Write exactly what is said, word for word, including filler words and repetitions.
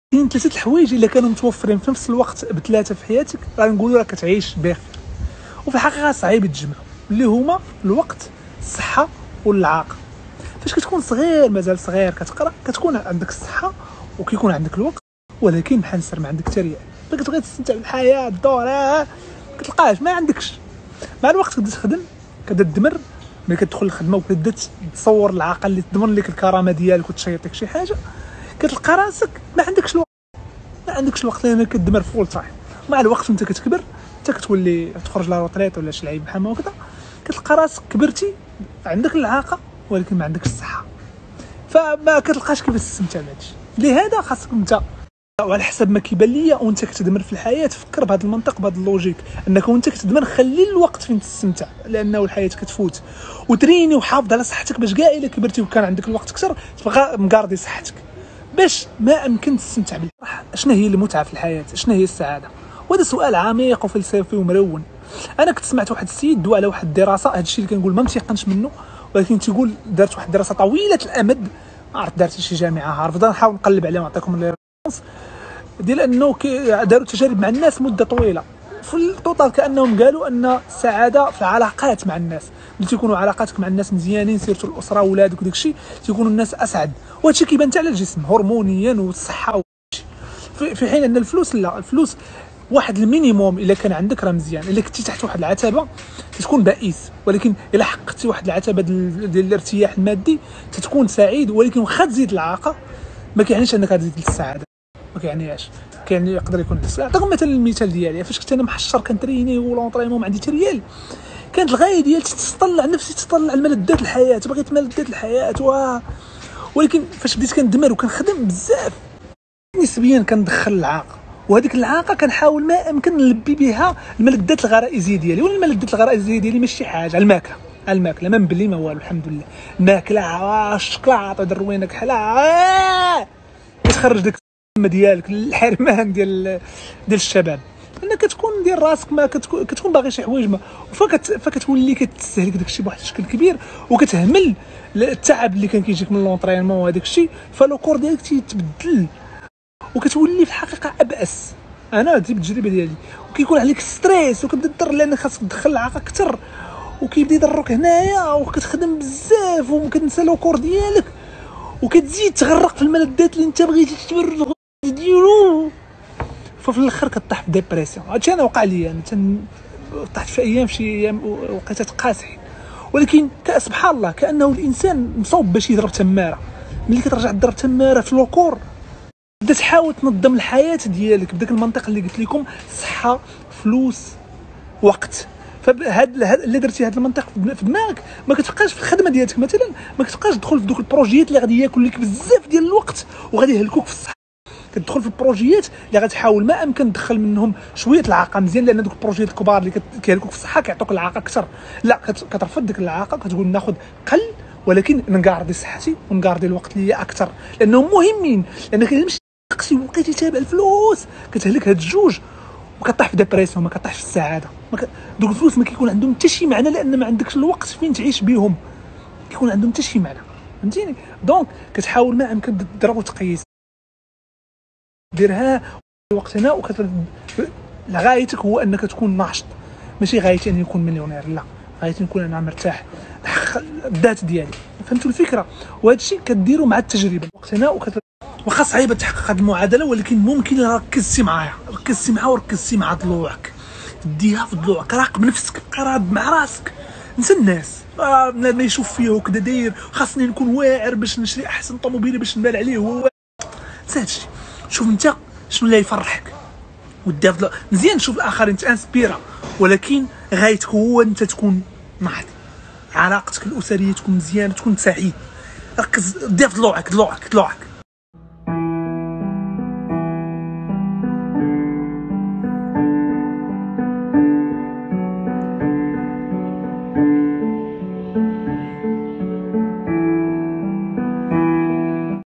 كاين ثلاثه الحوايج الا كانوا متوفرين في نفس الوقت بثلاثه في حياتك غنقولوا راه كتعيش بخير، وفي الحقيقه صعيب يتجمعوا، اللي هما الوقت، الصحه والعاقه. فاش كتكون صغير مازال صغير كتقرا كتكون عندك الصحه وكيكون عندك الوقت، ولكن بحال السر ما عندك حتى ريال. كتبغي تستمتع بالحياه الدور ما كتلقاش، ما عندكش. مع الوقت كتبدا تخدم، كتبدا تدمر، ملي كتدخل الخدمه وكتبدا تصور العاقه اللي تضمن لك الكرامه ديالك وتشيط لك شي حاجه، كتلقى راسك ما عندكش الوقت، ما عندكش الوقت لان كتدمر فول تايم. مع الوقت وانت كتكبر انت كتولي تخرج لا روتريت ولا شي لعيب بحال هكذا، كتلقى راسك كبرتي عندك العاقه ولكن ما عندكش الصحه، فما كتلقاش كيفاش تستمتع بهادشي. لهذا خاصك انت وعلى حسب ما كيبان ليا وانت كتدمر في الحياه فكر بهذا المنطق بهذا اللوجيك، انك وانت كتدمر خلي الوقت فين تستمتع، لانه الحياه كتفوت. وتريني وحافظ على صحتك باش كاع الا كبرتي وكان عندك الوقت اكثر تبقى مقاردي صحتك باش ما امكن تستمتع بالراحه. شنو هي المتعه في الحياه؟ شنو هي السعاده؟ وهذا سؤال عميق وفلسفي ومرون. انا كنت سمعت واحد السيد دو على واحد الدراسه، هذا الشيء اللي كنقول ما متيقنش منه، ولكن تيقول دارت واحد الدراسه طويله الامد، ما عرفت دارت شي جامعه هارفارد، نحاول نقلب عليها ونعطيكم الريفرنس ديال انه داروا تجارب مع الناس مده طويله. في التوتال كانهم قالوا ان السعاده في العلاقات مع الناس، ملي تيكونوا علاقاتك مع الناس مزيانين سيرتو الاسره ولادك وداك الشيء تيكونوا الناس اسعد، وهذا الشيء كيبان حتى على الجسم هرمونيا والصحه. في حين ان الفلوس لا، الفلوس واحد المينيموم الا كان عندك راه مزيان، الا كنتي تحت واحد العتبه تكون بائس، ولكن الا حققتي واحد العتبه ديال الارتياح المادي تتكون سعيد. ولكن واخا تزيد العاقه ما كيعنيش انك غتزيد للسعاده، ما كيعنيش، كاين يقدر يكون السعاده. نعطيكم مثلا المثال ديالي، فاش كنت انا محشر كنتريني ولونطريمون ما عندي حتى ريال، كانت الغايه ديالي تطلع نفسي تطلع الملذات الحياه، بغيت ملذات الحياه و... ولكن فاش بديت كندمر وكنخدم بزاف نسبيا كندخل العاقه، وهذيك العاقه كنحاول ما امكن نلبي بها الملذات الغرائزيه ديالي. والملذات الغرائزيه ديالي ماشي حاجه، الماكله الماكله ما مبلي ما والو الحمد لله، الماكله الشكلاط دروينك حلا كتخرج داك ديالك الحرمان ديال ديال الشباب، لان كتكون ديال راسك ما كتكون, كتكون باغي شي حوايج ما، فكت فكتولي كتستهلك داك الشيء بواحد الشكل كبير وكتهمل التعب اللي كان كيجيك من لونطرينمون وهذاك الشيء، فالكور ديالك تيتبدل وكتولي في الحقيقه ابأس. انا ديت التجربه ديالي، وكيكون عليك ستريس وكتبدا تضر لانك خاصك تدخل العاقه اكثر، وكيبدا يضرك هنايا وكتخدم بزاف ومكتنسى لوكور ديالك وكتزيد تغرق في الملذات اللي انت بغيتي تبرد ديالو، ففي الاخر كطيح في ديبرسيون. هادشي انا وقع لي، انا تن... طحت في ايام شي ايام وقيتات قاسحين، ولكن سبحان الله كانه الانسان مصوب باش يضرب تماره. ملي كترجع تضرب تماره في لوكور بدا تحاول تنظم الحياه ديالك بداك المنطق اللي قلت لكم، صحه فلوس وقت. فهاد اللي درتي هاد المنطق في دماغك ما كتبقاش في الخدمه ديالك، مثلا ما كتبقاش تدخل في دوك البروجيات اللي غادي ياكل لك بزاف ديال الوقت وغادي يهلكوك في الصحه. كتدخل في البروجيات اللي غتحاول ما امكن تدخل منهم شويه العاقه مزيان، لان دوك البروجيات الكبار اللي كيهلكوك في الصحه كيعطوك العاقه اكثر. لا، كترفض ديك العاقه، كتقول ناخذ قل ولكن نقاردي صحتي ونقاردي الوقت ليا اكثر، لانهم مهمين. لانك الا مشيتي تقسي وبقيتي تابع الفلوس كتهلك هاد الجوج وكطيح في ديبرسيون، ما كطيحش في السعاده. ك... دوك الفلوس ما كيكون عندهم حتى شي معنى، لان ما عندكش الوقت فين تعيش بهم، كيكون عندهم حتى شي معنى، فهمتيني؟ دونك كتحاول ما امكن تضرب وتقيس، ديرها الوقت هنا وكت... غايتك هو انك تكون ناشط، ماشي غايتي اني نكون مليونير، لا، غايتي نكون انا مرتاح الذات ديالي. فهمتوا الفكره؟ وهذا الشيء كديروا مع التجربه الوقت هنا وكت... واخا صعيبه تحقق هذه المعادله، ولكن ممكن ركزتي معايا، ركزتي معاها وركزتي مع ضلوعك، ديها في ضلوعك، راقب نفسك، قراب مع راسك، نسى الناس آه ما يشوف فيه وكذا داير، خاصني نكون واعر باش نشري احسن طوموبيله باش نبان عليه، هو نسى هادشي. شوف انت شنو اللي يفرحك ودير مزيان، شوف الاخرين تانسبيرا، ولكن غايتك هو انت تكون ناضي، علاقتك الاسريه تكون مزيانه، تكون سعيد. ركز دير في ضلوعك ضلوعك ضلوعك